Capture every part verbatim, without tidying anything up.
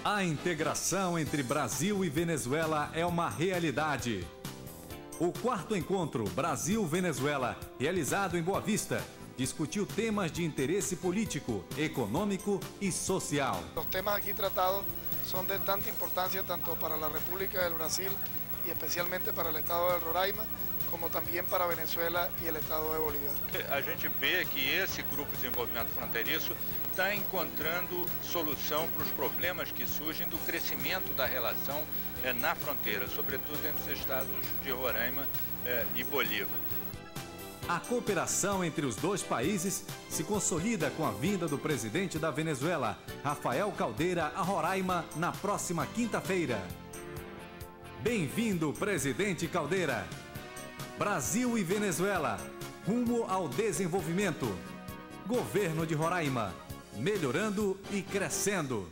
A integração entre Brasil e Venezuela é uma realidade. O quarto encontro Brasil-Venezuela, realizado em Boa Vista, discutiu temas de interesse político, econômico e social. Os temas aqui tratados são de tanta importância tanto para a República do Brasil e especialmente para o estado de Roraima, como também para a Venezuela e o estado de Bolívia. A gente vê que esse grupo de desenvolvimento fronteiriço está encontrando solução para os problemas que surgem do crescimento da relação eh, na fronteira, sobretudo entre os estados de Roraima eh, e Bolívia. A cooperação entre os dois países se consolida com a vinda do presidente da Venezuela, Rafael Caldeira, a Roraima na próxima quinta-feira. Bem-vindo, presidente Caldeira! Brasil e Venezuela, rumo ao desenvolvimento. Governo de Roraima, melhorando e crescendo.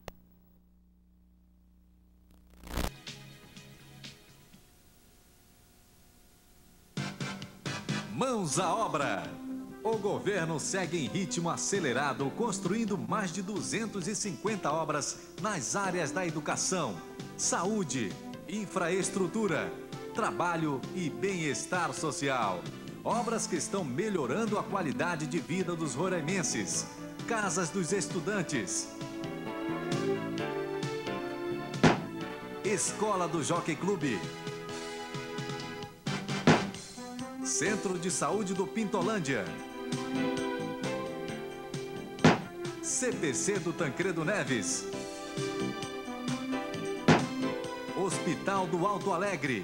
Mãos à obra! O governo segue em ritmo acelerado, construindo mais de duzentas e cinquenta obras nas áreas da educação, saúde, infraestrutura, trabalho e bem-estar social. Obras que estão melhorando a qualidade de vida dos roraimenses. Casas dos estudantes. Escola do Jockey Clube. Centro de Saúde do Pintolândia. C P C do Tancredo Neves. Hospital do Alto Alegre.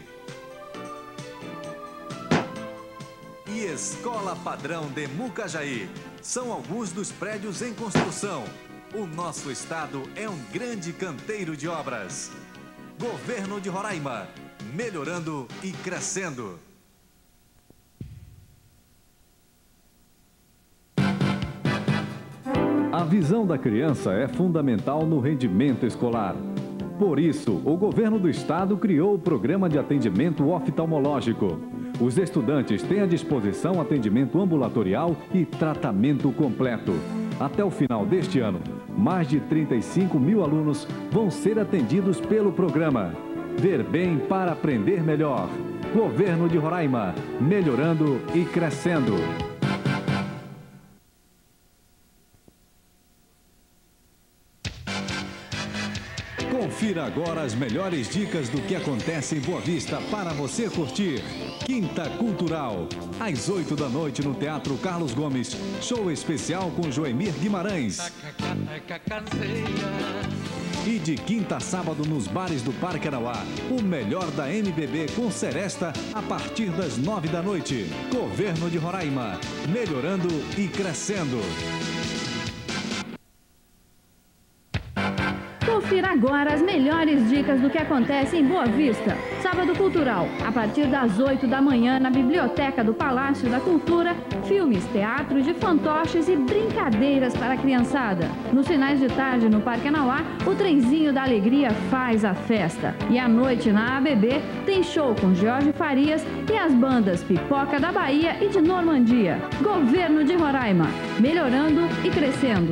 E Escola Padrão de Mucajaí. São alguns dos prédios em construção. O nosso estado é um grande canteiro de obras. Governo de Roraima, melhorando e crescendo. A visão da criança é fundamental no rendimento escolar. Por isso, o governo do estado criou o programa de atendimento oftalmológico. Os estudantes têm à disposição atendimento ambulatorial e tratamento completo. Até o final deste ano, mais de trinta e cinco mil alunos vão ser atendidos pelo programa. Ver bem para aprender melhor. Governo de Roraima, melhorando e crescendo. Confira agora as melhores dicas do que acontece em Boa Vista para você curtir. Quinta Cultural, às oito da noite no Teatro Carlos Gomes. Show especial com Joemir Guimarães. E de quinta a sábado nos bares do Parque Arauá, o melhor da M B B com Seresta a partir das nove da noite. Governo de Roraima, melhorando e crescendo. Confira agora as melhores dicas do que acontece em Boa Vista. Sábado Cultural, a partir das oito da manhã na Biblioteca do Palácio da Cultura, filmes, teatro de fantoches e brincadeiras para a criançada. Nos finais de tarde no Parque Anauá, o Trenzinho da Alegria faz a festa. E à noite na A B B tem show com Jorge Farias e as bandas Pipoca da Bahia e de Normandia. Governo de Roraima, melhorando e crescendo.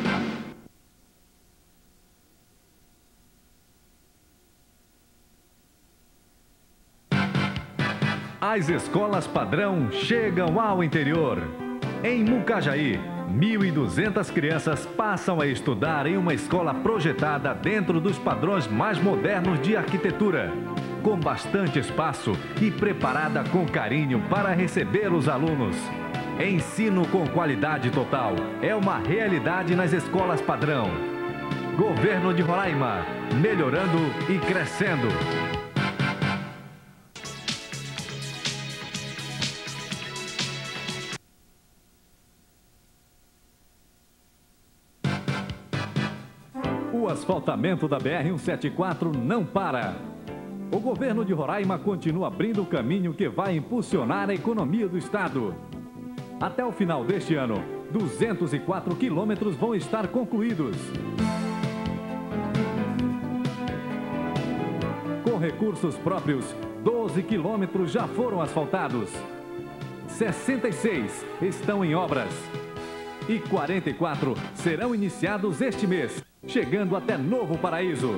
As escolas padrão chegam ao interior. Em Mucajaí, mil e duzentas crianças passam a estudar em uma escola projetada dentro dos padrões mais modernos de arquitetura, com bastante espaço e preparada com carinho para receber os alunos. Ensino com qualidade total é uma realidade nas escolas padrão. Governo de Roraima, melhorando e crescendo. O asfaltamento da B R cento e setenta e quatro não para. O governo de Roraima continua abrindo o caminho que vai impulsionar a economia do estado. Até o final deste ano, duzentos e quatro quilômetros vão estar concluídos. Com recursos próprios, doze quilômetros já foram asfaltados. sessenta e seis estão em obras. e quarenta e quatro serão iniciados este mês, chegando até Novo Paraíso.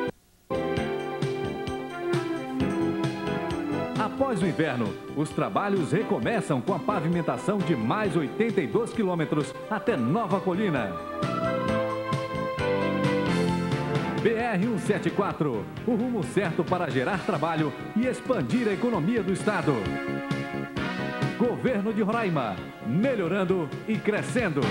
Após o inverno, os trabalhos recomeçam com a pavimentação de mais oitenta e dois quilômetros até Nova Colina. B R cento e setenta e quatro, o rumo certo para gerar trabalho e expandir a economia do estado. Governo de Roraima, melhorando e crescendo.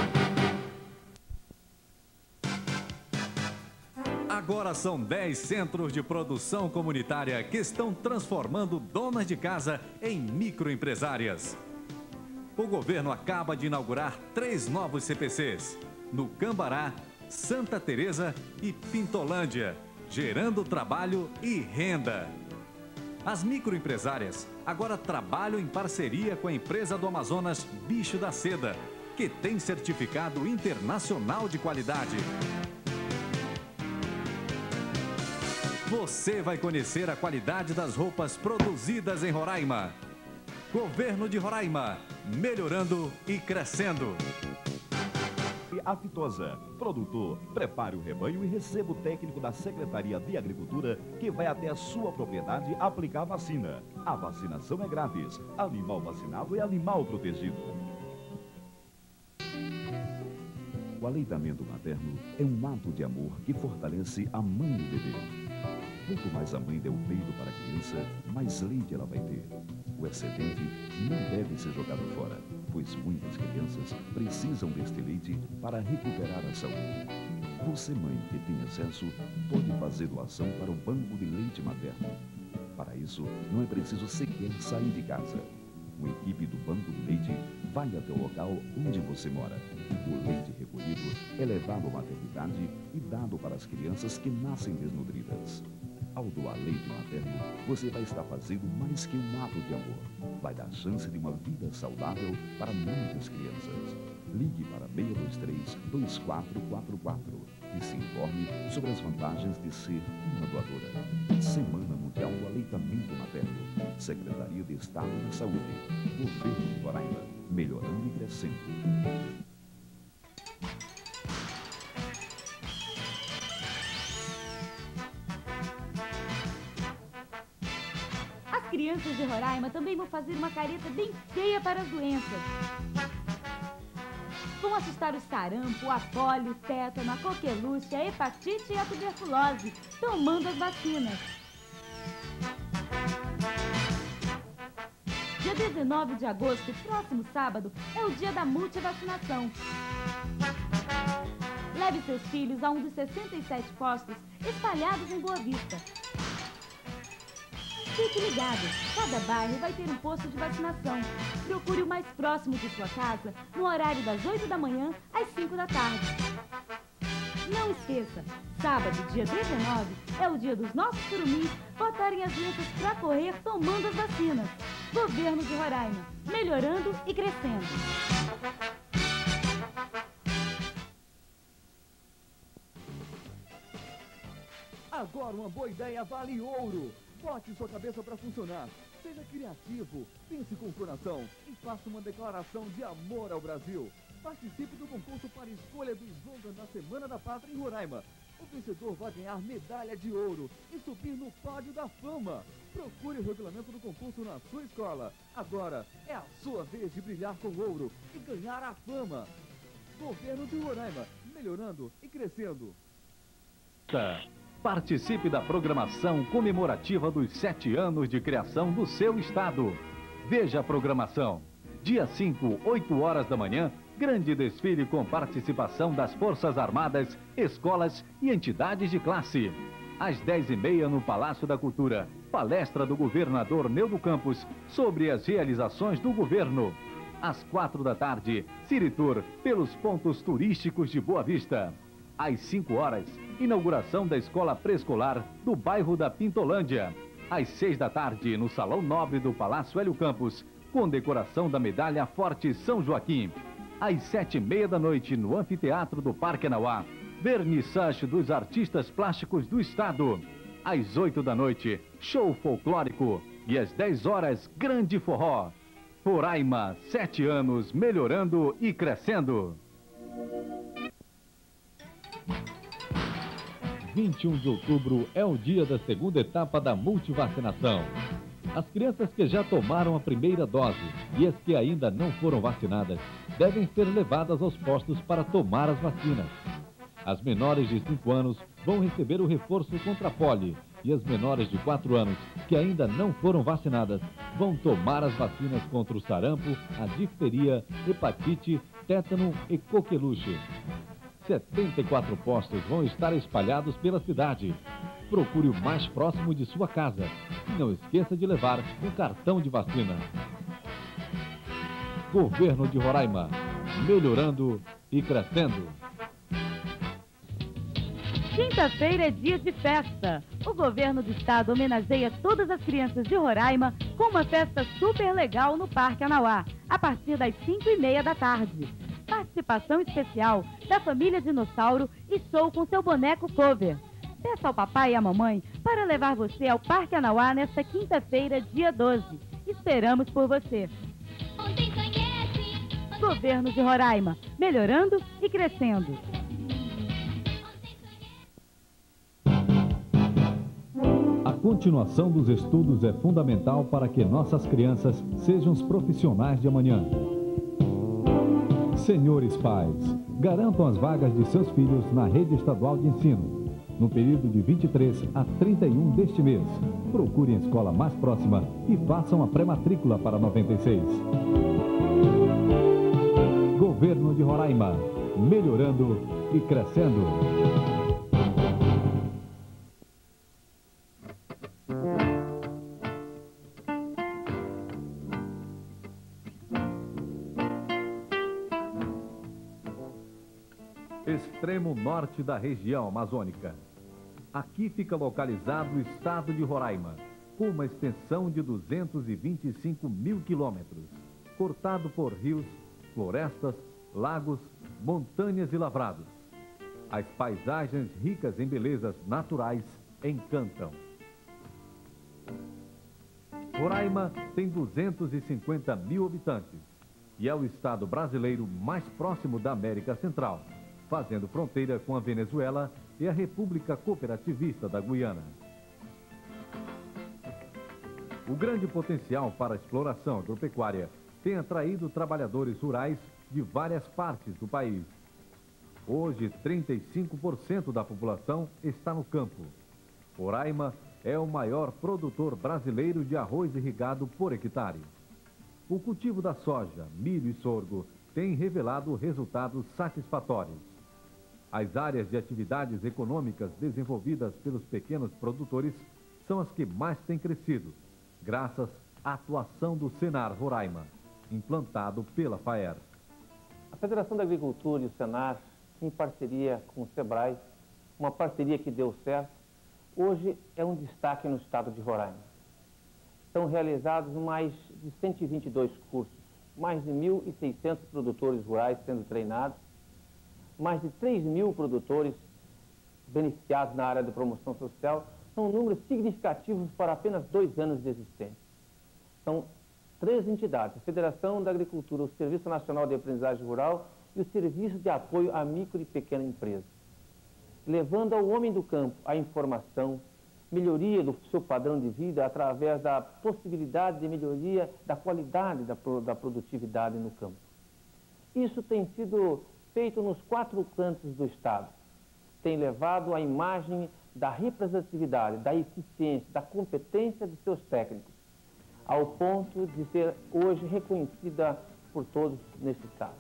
Agora são dez centros de produção comunitária que estão transformando donas de casa em microempresárias. O governo acaba de inaugurar três novos C P Cs, no Cambará, Santa Teresa e Pintolândia, gerando trabalho e renda. As microempresárias agora trabalham em parceria com a empresa do Amazonas Bicho da Seda, que tem certificado internacional de qualidade. Você vai conhecer a qualidade das roupas produzidas em Roraima. Governo de Roraima, melhorando e crescendo. Aftosa. Produtor, prepare o rebanho e receba o técnico da Secretaria de Agricultura que vai até a sua propriedade aplicar a vacina. A vacinação é grátis. Animal vacinado é animal protegido. O aleitamento materno é um ato de amor que fortalece a mãe e o bebê. Quanto mais a mãe der o peito para a criança, mais leite ela vai ter. O excedente não deve ser jogado fora, pois muitas crianças precisam deste leite para recuperar a saúde. Você, mãe que tem excesso, pode fazer doação para o banco de leite materno. Para isso, não é preciso sequer sair de casa. Uma equipe do Banco do Leite vai até o local onde você mora. O leite recolhido é levado à maternidade e dado para as crianças que nascem desnutridas. Ao doar leite materno, você vai estar fazendo mais que um ato de amor. Vai dar chance de uma vida saudável para muitas crianças. Ligue para seis dois três, dois quatro quatro quatro e se informe sobre as vantagens de ser uma doadora. Semana Mundial do Aleitamento Materno. Secretaria de Estado da Saúde. Governo de Roraima. Melhorando e crescendo. As crianças de Roraima também vão fazer uma careta bem feia para as doenças. Vão assustar o sarampo, a polio, tétano, a coqueluche, a hepatite e a tuberculose, tomando as vacinas. Dia dezenove de agosto, próximo sábado, é o dia da multivacinação. Leve seus filhos a um dos sessenta e sete postos espalhados em Boa Vista. Fique ligado, cada bairro vai ter um posto de vacinação. Procure o mais próximo de sua casa no horário das oito da manhã às cinco da tarde. Não esqueça, sábado, dia dezenove, é o dia dos nossos curumins botarem as doenças para correr tomando as vacinas. Governo de Roraima, melhorando e crescendo. Agora uma boa ideia vale ouro. Bote sua cabeça para funcionar. Seja criativo, pense com o coração e faça uma declaração de amor ao Brasil. Participe do concurso para escolha do slogan da Semana da Pátria em Roraima. O vencedor vai ganhar medalha de ouro e subir no pódio da fama. Procure o regulamento do concurso na sua escola. Agora é a sua vez de brilhar com ouro e ganhar a fama. Governo de Roraima, melhorando e crescendo. Participe da programação comemorativa dos sete anos de criação do seu estado. Veja a programação. Dia cinco, oito horas da manhã, grande desfile com participação das Forças Armadas, escolas e entidades de classe. Às dez e meia, no Palácio da Cultura, palestra do governador Neudo Campos sobre as realizações do governo. Às quatro da tarde, City Tour pelos pontos turísticos de Boa Vista. Às cinco horas, inauguração da escola pré-escolar do bairro da Pintolândia. Às seis da tarde, no Salão Nobre do Palácio Hélio Campos, com decoração da Medalha Forte São Joaquim. Às sete e meia da noite, no Anfiteatro do Parque Anauá, vernissage dos artistas plásticos do estado. Às oito da noite, show folclórico. E às dez horas, grande forró. Roraima, sete anos melhorando e crescendo. vinte e um de outubro é o dia da segunda etapa da multivacinação. As crianças que já tomaram a primeira dose e as que ainda não foram vacinadas devem ser levadas aos postos para tomar as vacinas. As menores de cinco anos vão receber o reforço contra a poli e as menores de quatro anos que ainda não foram vacinadas vão tomar as vacinas contra o sarampo, a difteria, hepatite, tétano e coqueluche. setenta e quatro postos vão estar espalhados pela cidade. Procure o mais próximo de sua casa. E não esqueça de levar um cartão de vacina. Governo de Roraima, melhorando e crescendo. Quinta-feira é dia de festa. O governo do estado homenageia todas as crianças de Roraima com uma festa super legal no Parque Anauá, a partir das cinco e meia da tarde. Participação especial da família Dinossauro e show com seu boneco cover. Peça ao papai e à mamãe para levar você ao Parque Anauá nesta quinta-feira, dia doze. Esperamos por você. Governo de Roraima, melhorando e crescendo. A continuação dos estudos é fundamental para que nossas crianças sejam os profissionais de amanhã. Senhores pais, garantam as vagas de seus filhos na rede estadual de ensino. No período de vinte e três a trinta e um deste mês, procurem a escola mais próxima e façam a pré-matrícula para noventa e seis. Governo de Roraima, melhorando e crescendo. Extremo norte da região amazônica. Aqui fica localizado o estado de Roraima, com uma extensão de duzentos e vinte e cinco mil quilômetros, cortado por rios, florestas, lagos, montanhas e lavrados. As paisagens ricas em belezas naturais encantam. Roraima tem duzentos e cinquenta mil habitantes e é o estado brasileiro mais próximo da América Central, fazendo fronteira com a Venezuela e a República Cooperativista da Guiana. O grande potencial para a exploração agropecuária tem atraído trabalhadores rurais de várias partes do país. Hoje, trinta e cinco por cento da população está no campo. Roraima é o maior produtor brasileiro de arroz irrigado por hectare. O cultivo da soja, milho e sorgo tem revelado resultados satisfatórios. As áreas de atividades econômicas desenvolvidas pelos pequenos produtores são as que mais têm crescido, graças à atuação do Senar Roraima, implantado pela FAER. A Federação da Agricultura e o Senar, em parceria com o SEBRAE, uma parceria que deu certo, hoje é um destaque no estado de Roraima. São realizados mais de cento e vinte e dois cursos, mais de mil e seiscentos produtores rurais sendo treinados, mais de três mil produtores beneficiados na área de promoção social. São números significativos para apenas dois anos de existência. São três entidades: a Federação da Agricultura, o Serviço Nacional de Aprendizagem Rural e o Serviço de Apoio à Micro e Pequena Empresa, levando ao homem do campo a informação, melhoria do seu padrão de vida através da possibilidade de melhoria da qualidade da, da produtividade no campo. Isso tem sido feito nos quatro cantos do estado. Tem levado a imagem da representatividade, da eficiência, da competência de seus técnicos, ao ponto de ser hoje reconhecida por todos nesse estado.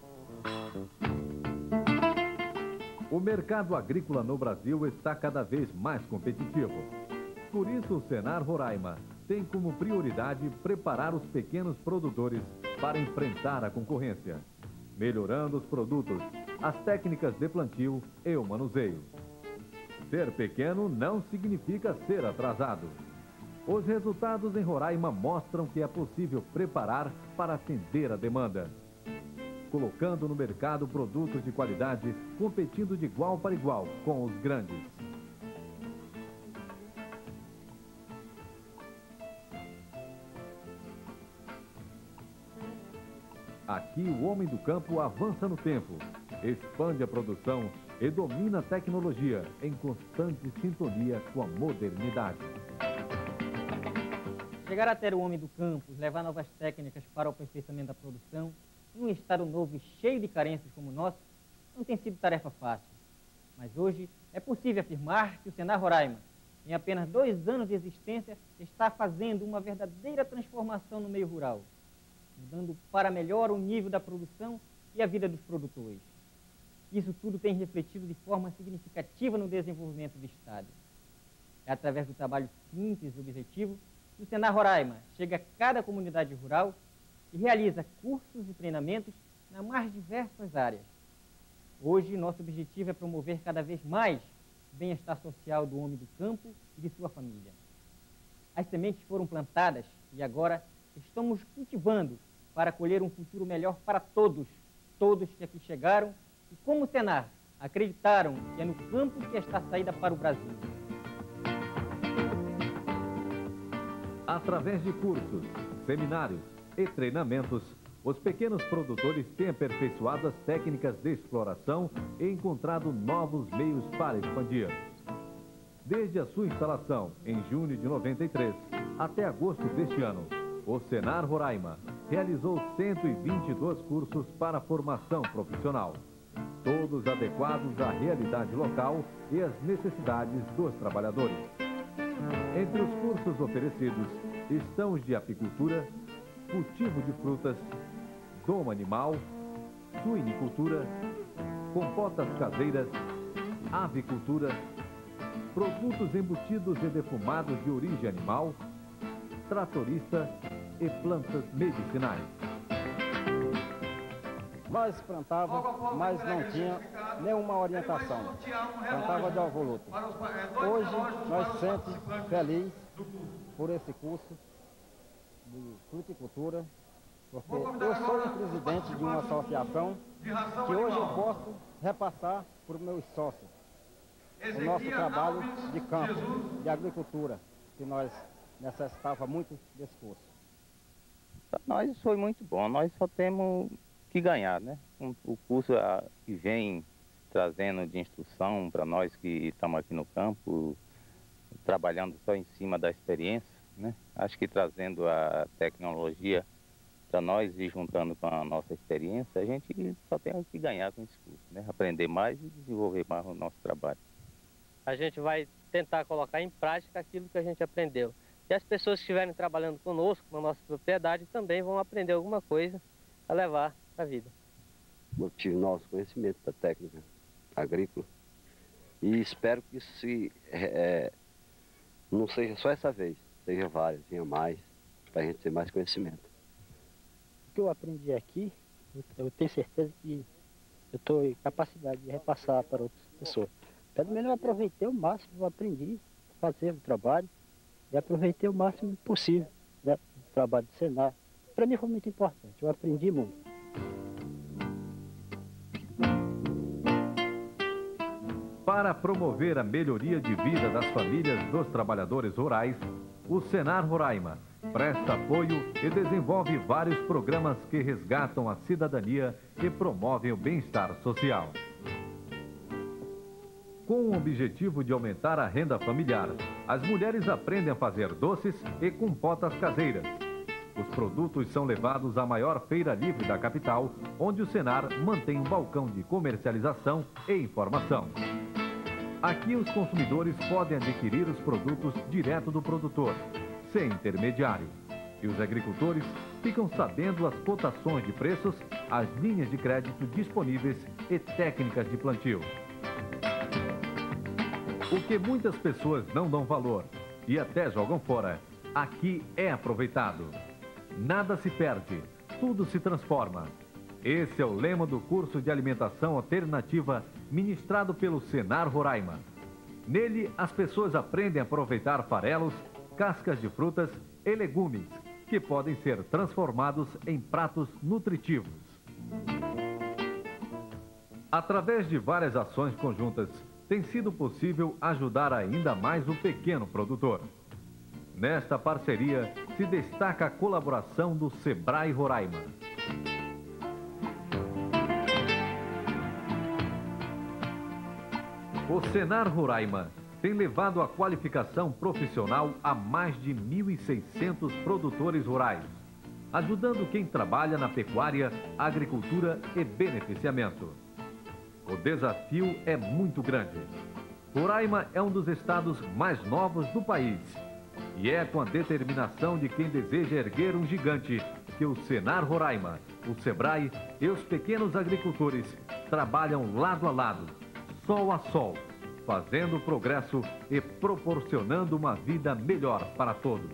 O mercado agrícola no Brasil está cada vez mais competitivo. Por isso, o Senar Roraima tem como prioridade preparar os pequenos produtores para enfrentar a concorrência, melhorando os produtos, as técnicas de plantio e o manuseio. Ser pequeno não significa ser atrasado. Os resultados em Roraima mostram que é possível preparar para atender a demanda, colocando no mercado produtos de qualidade, competindo de igual para igual com os grandes. Aqui o homem do campo avança no tempo, expande a produção e domina a tecnologia em constante sintonia com a modernidade. Chegar até o homem do campo, levar novas técnicas para o aperfeiçoamento da produção, em um estado novo e cheio de carências como o nosso, não tem sido tarefa fácil. Mas hoje é possível afirmar que o Senar Roraima, em apenas dois anos de existência, está fazendo uma verdadeira transformação no meio rural, mudando para melhor o nível da produção e a vida dos produtores. Isso tudo tem refletido de forma significativa no desenvolvimento do Estado. É através do trabalho simples e objetivo que o Senar Roraima chega a cada comunidade rural e realiza cursos e treinamentos nas mais diversas áreas. Hoje, nosso objetivo é promover cada vez mais o bem-estar social do homem do campo e de sua família. As sementes foram plantadas e agora estamos cultivando para colher um futuro melhor para todos, todos que aqui chegaram e, como o Senar, acreditaram que é no campo que está a saída para o Brasil. Através de cursos, seminários e treinamentos, os pequenos produtores têm aperfeiçoado as técnicas de exploração e encontrado novos meios para expandir. Desde a sua instalação, em junho de noventa e três, até agosto deste ano, o Senar Roraima realizou cento e vinte e dois cursos para a formação profissional, todos adequados à realidade local e às necessidades dos trabalhadores. Entre os cursos oferecidos estão os de apicultura, cultivo de frutas, doma animal, suinicultura, compotas caseiras, avicultura, produtos embutidos e defumados de origem animal, tratorista e plantas medicinais. Nós plantávamos, mas não tinha nenhuma orientação. Plantava de alvoluto. Hoje nós sentimos felizes por esse curso de fruticultura, porque eu sou o presidente de uma associação que hoje eu posso repassar para os meus sócios o nosso trabalho de campo, de agricultura, que nós necessitava muito desse curso. Para nós foi muito bom, nós só temos que ganhar, né? O curso que vem trazendo de instrução para nós que estamos aqui no campo, trabalhando só em cima da experiência, né? Acho que trazendo a tecnologia para nós e juntando com a nossa experiência, a gente só tem que ganhar com esse curso, né? Aprender mais e desenvolver mais o nosso trabalho. A gente vai tentar colocar em prática aquilo que a gente aprendeu. E as pessoas que estiverem trabalhando conosco, na nossa propriedade, também vão aprender alguma coisa a levar para a vida. Eu tive novos conhecimentos da técnica agrícola e espero que isso se, é, não seja só essa vez, seja várias, venha mais, para a gente ter mais conhecimento. O que eu aprendi aqui, eu tenho certeza que eu estou em capacidade de repassar para outras pessoas. Pelo menos eu aproveitei o máximo, eu aprendi a fazer o trabalho e aproveitei o máximo possível, né, do trabalho do Senar. Para mim foi muito importante, eu aprendi muito. Para promover a melhoria de vida das famílias dos trabalhadores rurais, o Senar Roraima presta apoio e desenvolve vários programas que resgatam a cidadania e promovem o bem-estar social. Com o objetivo de aumentar a renda familiar, as mulheres aprendem a fazer doces e compotas caseiras. Os produtos são levados à maior feira livre da capital, onde o Senar mantém um balcão de comercialização e informação. Aqui os consumidores podem adquirir os produtos direto do produtor, sem intermediário. E os agricultores ficam sabendo as cotações de preços, as linhas de crédito disponíveis e técnicas de plantio. O que muitas pessoas não dão valor e até jogam fora, aqui é aproveitado. Nada se perde, tudo se transforma. Esse é o lema do curso de alimentação alternativa ministrado pelo Senar Roraima. Nele, as pessoas aprendem a aproveitar farelos, cascas de frutas e legumes, que podem ser transformados em pratos nutritivos. Através de várias ações conjuntas, tem sido possível ajudar ainda mais o pequeno produtor. Nesta parceria, se destaca a colaboração do Sebrae Roraima. O Senar Roraima tem levado a qualificação profissional a mais de mil e seiscentos produtores rurais, ajudando quem trabalha na pecuária, agricultura e beneficiamento. O desafio é muito grande. Roraima é um dos estados mais novos do país e é com a determinação de quem deseja erguer um gigante que o Senar Roraima, o Sebrae e os pequenos agricultores trabalham lado a lado, sol a sol, fazendo progresso e proporcionando uma vida melhor para todos.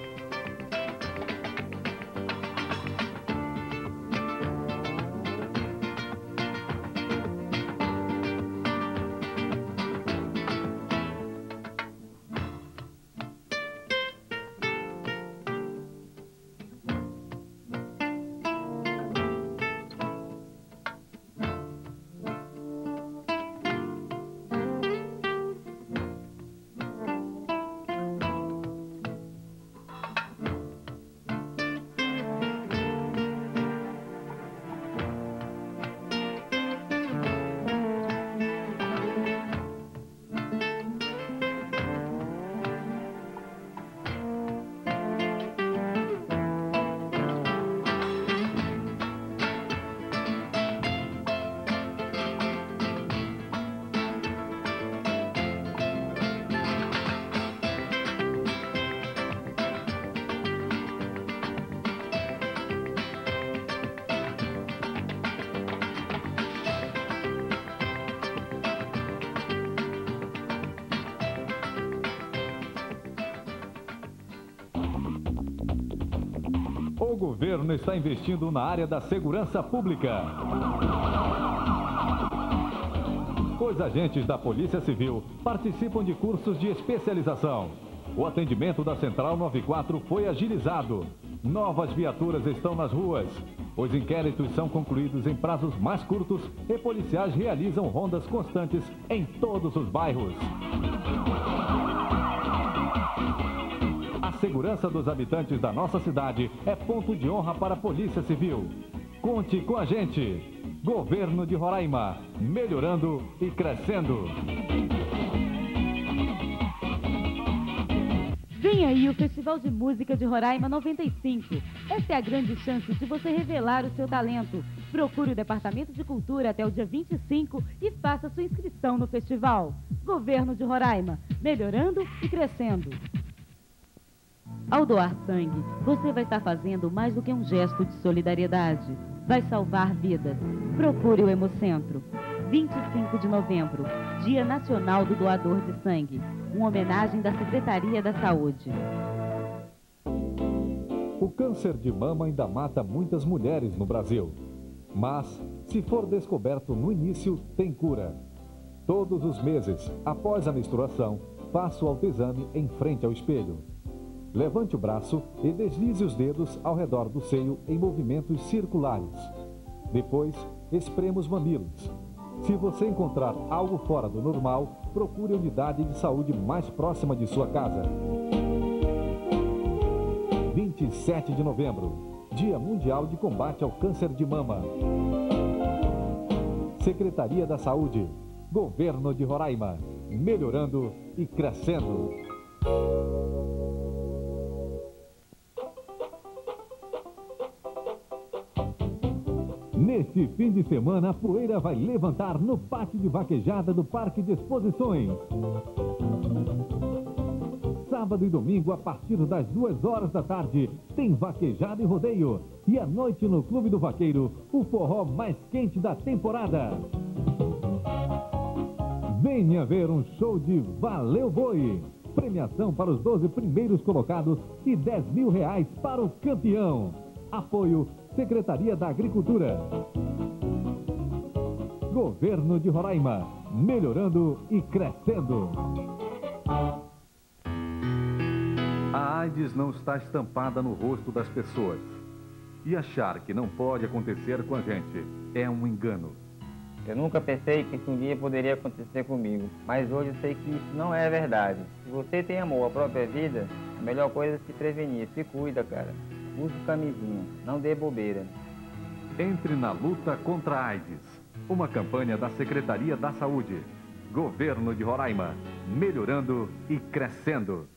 O governo está investindo na área da segurança pública. Os agentes da Polícia Civil participam de cursos de especialização. O atendimento da Central noventa e quatro foi agilizado. Novas viaturas estão nas ruas. Os inquéritos são concluídos em prazos mais curtos e policiais realizam rondas constantes em todos os bairros. A segurança dos habitantes da nossa cidade é ponto de honra para a Polícia Civil. Conte com a gente. Governo de Roraima, melhorando e crescendo. Vem aí o Festival de Música de Roraima noventa e cinco. Essa é a grande chance de você revelar o seu talento. Procure o Departamento de Cultura até o dia vinte e cinco e faça sua inscrição no festival. Governo de Roraima, melhorando e crescendo. Ao doar sangue, você vai estar fazendo mais do que um gesto de solidariedade. Vai salvar vidas. Procure o Hemocentro. vinte e cinco de novembro, Dia Nacional do Doador de Sangue. Uma homenagem da Secretaria da Saúde. O câncer de mama ainda mata muitas mulheres no Brasil. Mas, se for descoberto no início, tem cura. Todos os meses, após a menstruação, faça o autoexame em frente ao espelho. Levante o braço e deslize os dedos ao redor do seio em movimentos circulares. Depois, esprema os mamilos. Se você encontrar algo fora do normal, procure a unidade de saúde mais próxima de sua casa. vinte e sete de novembro, Dia Mundial de Combate ao Câncer de Mama. Secretaria da Saúde, Governo de Roraima, melhorando e crescendo. Neste fim de semana, a poeira vai levantar no pátio de vaquejada do Parque de Exposições. Sábado e domingo, a partir das duas horas da tarde, tem vaquejada e rodeio. E à noite, no Clube do Vaqueiro, o forró mais quente da temporada. Venha ver um show de Valeu Boi. Premiação para os doze primeiros colocados e dez mil reais para o campeão. Apoio Secretaria da Agricultura. Governo de Roraima, melhorando e crescendo. A AIDS não está estampada no rosto das pessoas. E achar que não pode acontecer com a gente é um engano. Eu nunca pensei que isso um dia poderia acontecer comigo, mas hoje eu sei que isso não é verdade. Se você tem amor à própria vida, a melhor coisa é se prevenir. Se cuida, cara. Use camisinha, não dê bobeira. Entre na luta contra a AIDS. Uma campanha da Secretaria da Saúde. Governo de Roraima, melhorando e crescendo.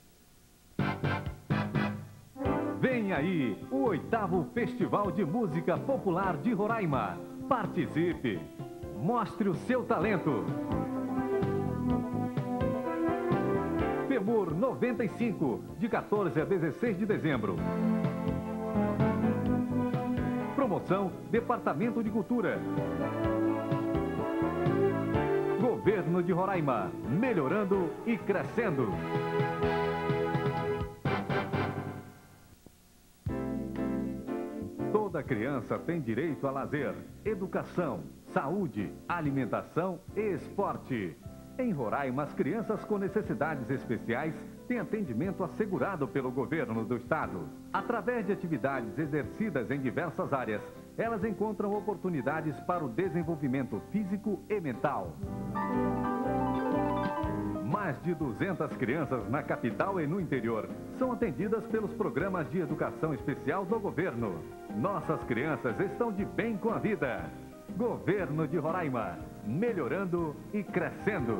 Vem aí o oitavo Festival de Música Popular de Roraima. Participe! Mostre o seu talento. FEMUR noventa e cinco, de quatorze a dezesseis de dezembro. Promoção Departamento de Cultura. Governo de Roraima, melhorando e crescendo. Toda criança tem direito a lazer, educação, saúde, alimentação e esporte. Em Roraima, as crianças com necessidades especiais têm atendimento assegurado pelo governo do estado. Através de atividades exercidas em diversas áreas, elas encontram oportunidades para o desenvolvimento físico e mental. Mais de duzentas crianças na capital e no interior são atendidas pelos programas de educação especial do governo. Nossas crianças estão de bem com a vida. Governo de Roraima, melhorando e crescendo.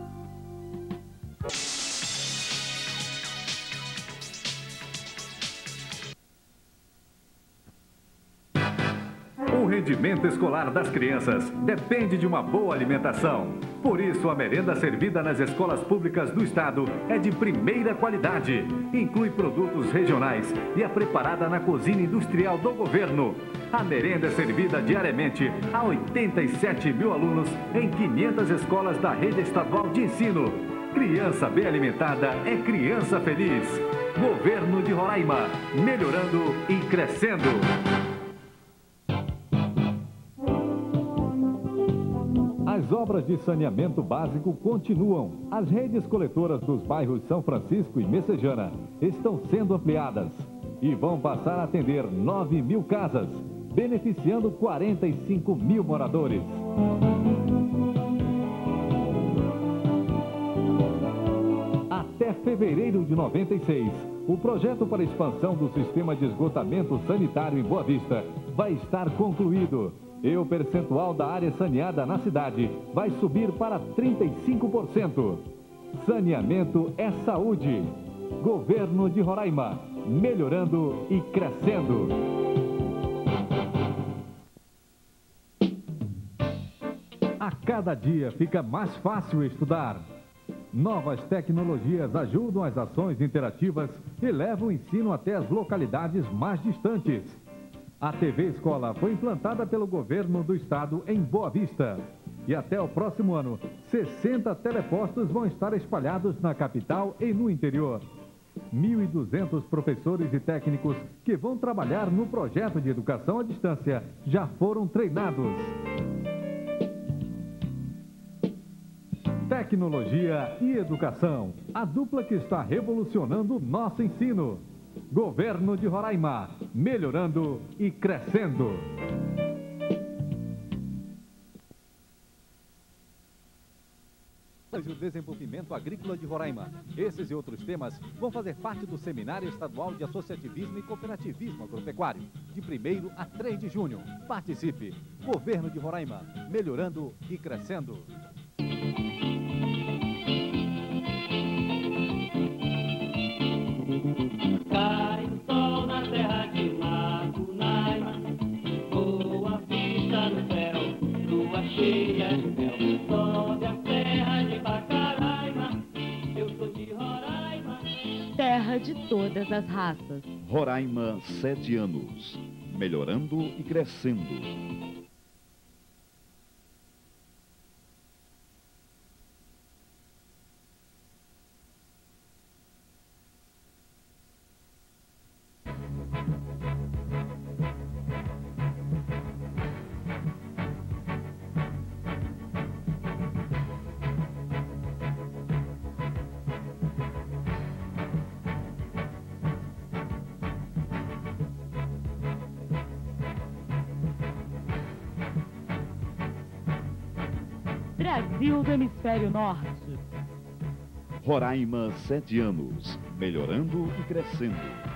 O rendimento escolar das crianças depende de uma boa alimentação. Por isso, a merenda servida nas escolas públicas do estado é de primeira qualidade. Inclui produtos regionais e é preparada na cozinha industrial do governo. A merenda é servida diariamente a oitenta e sete mil alunos em quinhentas escolas da rede estadual de ensino. Criança bem alimentada é criança feliz. Governo de Roraima, melhorando e crescendo. As obras de saneamento básico continuam. As redes coletoras dos bairros São Francisco e Messejana estão sendo ampliadas e vão passar a atender nove mil casas, beneficiando quarenta e cinco mil moradores. Até fevereiro de noventa e seis, o projeto para a expansão do sistema de esgotamento sanitário em Boa Vista vai estar concluído. E o percentual da área saneada na cidade vai subir para trinta e cinco por cento. Saneamento é saúde. Governo de Roraima, melhorando e crescendo. A cada dia fica mais fácil estudar. Novas tecnologias ajudam as ações interativas e levam o ensino até as localidades mais distantes. A T V Escola foi implantada pelo governo do estado em Boa Vista. E até o próximo ano, sessenta telepostos vão estar espalhados na capital e no interior. mil e duzentos professores e técnicos que vão trabalhar no projeto de educação à distância já foram treinados. Tecnologia e educação, a dupla que está revolucionando o nosso ensino. Governo de Roraima, melhorando e crescendo. E o desenvolvimento agrícola de Roraima. Esses e outros temas vão fazer parte do Seminário Estadual de Associativismo e Cooperativismo Agropecuário, de primeiro a três de junho. Participe! Governo de Roraima, melhorando e crescendo. Cai o sol na terra de Macunaíma, Boa Vista no céu, lua cheia de mel, sobe a terra de Pacaraima, eu sou de Roraima. Terra de todas as raças. Roraima, sete anos, melhorando e crescendo. Brasil do Hemisfério Norte. Roraima, sete anos, melhorando e crescendo.